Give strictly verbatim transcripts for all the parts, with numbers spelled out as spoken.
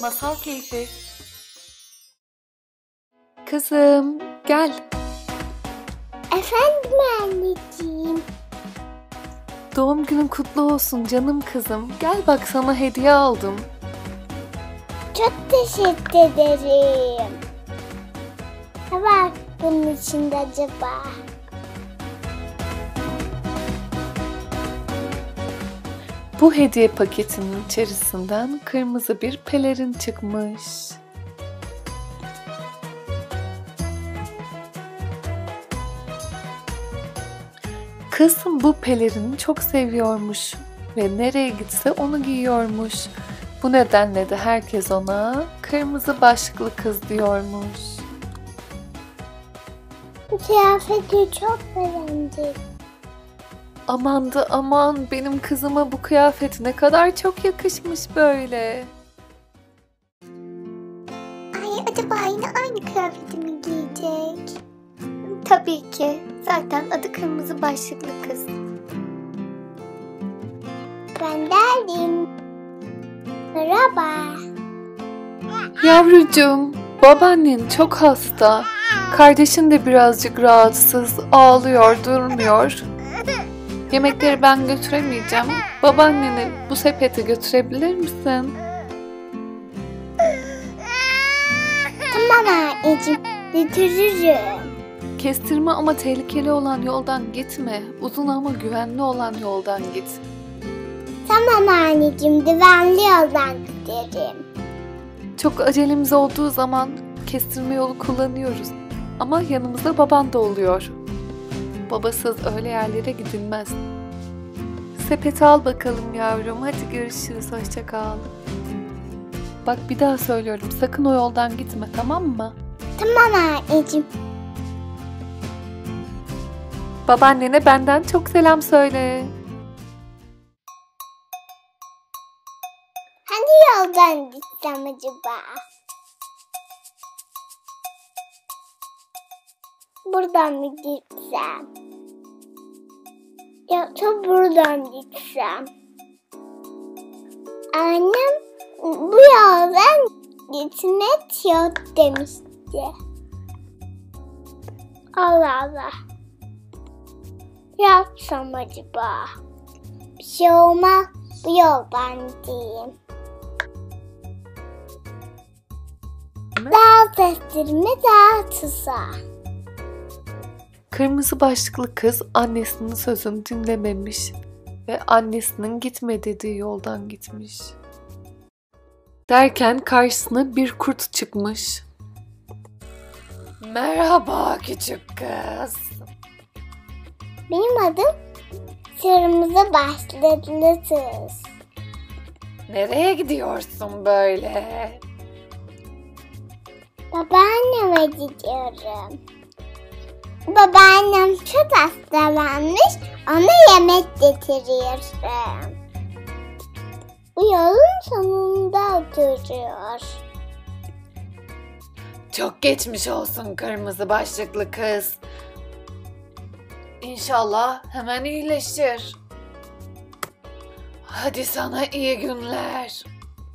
Masal Keyfi. Kızım, gel. Efendim anneciğim. Doğum günün kutlu olsun canım kızım. Gel bak, sana hediye aldım. Çok teşekkür ederim. Ne var bunun içinde acaba? Bu hediye paketinin içerisinden kırmızı bir pelerin çıkmış. Kızım bu pelerini çok seviyormuş ve nereye gitse onu giyiyormuş. Bu nedenle de herkes ona kırmızı başlıklı kız diyormuş. Bu kıyafeti çok beğendim. Aman da aman, benim kızıma bu kıyafet ne kadar çok yakışmış böyle. Ay, acaba yine aynı kıyafeti mi giyecek? Tabii ki. Zaten adı kırmızı başlıklı kız. Ben geldim. Merhaba. Yavrucuğum, babaannen çok hasta. Kardeşin de birazcık rahatsız, ağlıyor, durmuyor. Yemekleri ben götüremeyeceğim. Babaanneni bu sepete götürebilir misin? Tamam anneciğim, götürürüm. Kestirme ama tehlikeli olan yoldan gitme. Uzun ama güvenli olan yoldan git. Tamam anneciğim, güvenli yoldan giderim. Çok acelemiz olduğu zaman kestirme yolu kullanıyoruz. Ama yanımızda baban da oluyor. Babasız öyle yerlere gidilmez. Sepeti al bakalım yavrum. Hadi görüşürüz. Hoşça kal. Bak bir daha söylüyorum. Sakın o yoldan gitme, tamam mı? Tamam anneciğim. Babaannene benden çok selam söyle. Hangi yoldan gitsem acaba? Buradan mı gitsem? Yoksa buradan gitsem? Annem bu yoldan gitmek yok demişti. Allah Allah. Yapsam acaba? Bir şey olmaz, bu yoldan gideyim. Daha sestirme daha tuza. Kırmızı başlıklı kız annesinin sözünü dinlememiş ve annesinin gitme dediği yoldan gitmiş. Derken karşısına bir kurt çıkmış. Merhaba küçük kız. Benim adım Kırmızı Başlıklı Kız. Nereye gidiyorsun böyle? Babaanneme gidiyorum. Babaannem çok hastalanmış, ona yemek getiriyorum. Bu yolun sonunda oturuyor. Çok geçmiş olsun kırmızı başlıklı kız. İnşallah hemen iyileşir. Hadi sana iyi günler.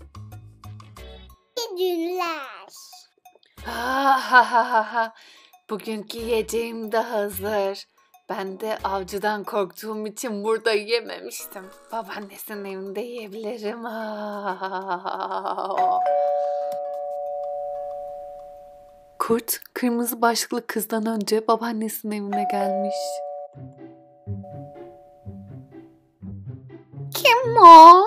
İyi günler. Ha ha ha ha ha. Bugünkü yiyeceğim de hazır. Ben de avcıdan korktuğum için burada yememiştim. Babaannesinin evinde yiyebilirim. Ha. Kurt, kırmızı başlıklı kızdan önce babaannesinin evine gelmiş. Kim o?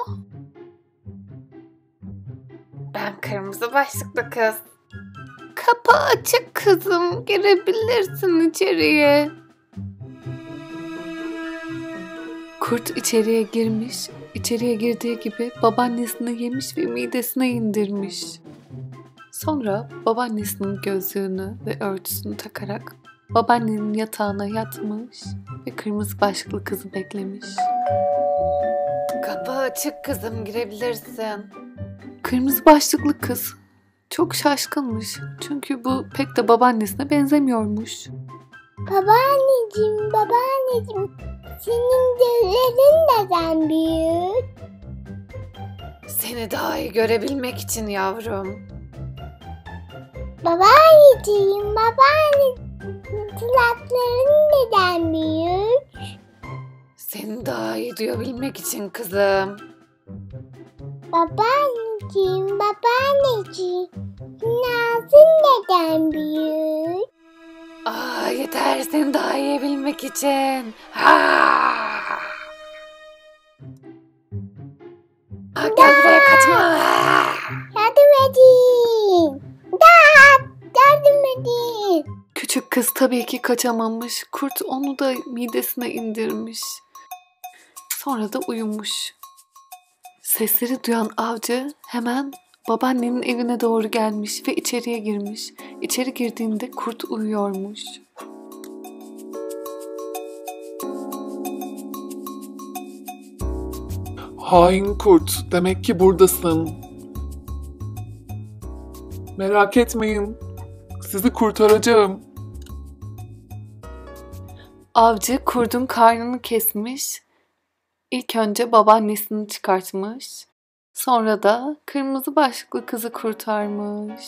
Ben kırmızı başlıklı kız. Kapı açık kızım, girebilirsin içeriye. Kurt içeriye girmiş, içeriye girdiği gibi babaannesini yemiş ve midesine indirmiş. Sonra babaannesinin gözlüğünü ve örtüsünü takarak babaannenin yatağına yatmış ve kırmızı başlıklı kızı beklemiş. Kapı açık kızım, girebilirsin. Kırmızı başlıklı kız çok şaşkınmış. Çünkü bu pek de babaannesine benzemiyormuş. Babaanneciğim, babaanneciğim, senin gözlerin neden büyük? Seni daha iyi görebilmek için yavrum. Babaanneciğim, babaanne, kulakların neden büyük? Seni daha iyi duyabilmek için kızım. Babaanneciğim, babaanneciğim, ağzın neden büyük? Aa, yeter seni daha iyi bilmek için. Ha! Ha, gel buraya kaçma. Yardım edin. Dad, yardım edin. Küçük kız tabii ki kaçamamış. Kurt onu da midesine indirmiş. Sonra da uyumuş. Sesleri duyan avcı hemen babaannenin evine doğru gelmiş ve içeriye girmiş. İçeri girdiğinde kurt uyuyormuş. Hain kurt, demek ki buradasın. Merak etmeyin, sizi kurtaracağım. Avcı kurdun karnını kesmiş. İlk önce babaannesini çıkartmış. Sonra da kırmızı başlıklı kızı kurtarmış.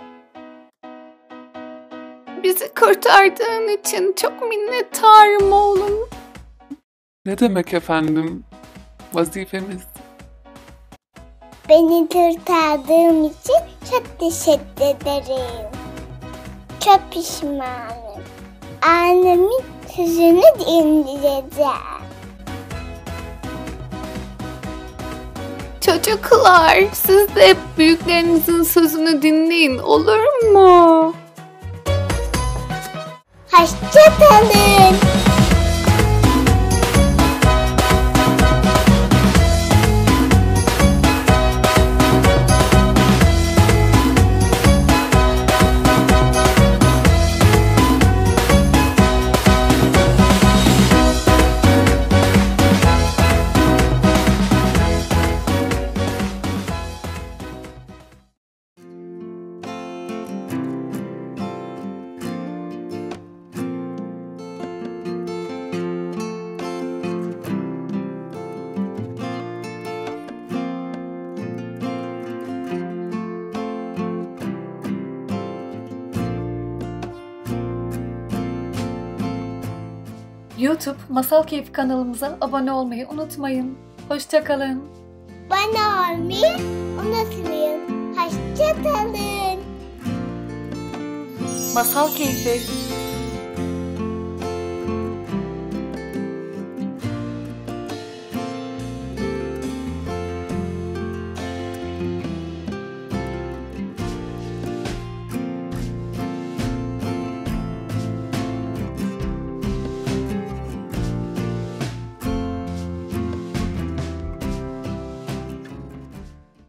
Bizi kurtardığın için çok minnettarım oğlum. Ne demek efendim? Vazifemiz. Beni kurtardığım için çok teşekkür ederim. Çok pişmanım. Annemin sözünü dinleyeceğim. Çocuklar, siz de hep büyüklerinizin sözünü dinleyin, olur mu? Hoşça kalın. YouTube Masal Keyfi kanalımıza abone olmayı unutmayın. Hoşça kalın. Bana olmayı unutmayın. Hoşça kalın. Masal Keyfi